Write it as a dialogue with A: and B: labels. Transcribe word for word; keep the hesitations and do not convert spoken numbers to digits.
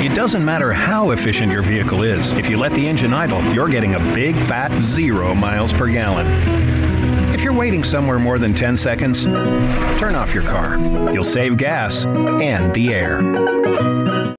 A: It doesn't matter how efficient your vehicle is. If you let the engine idle, you're getting a big fat zero miles per gallon. If you're waiting somewhere more than ten seconds, turn off your car. You'll save gas and the air.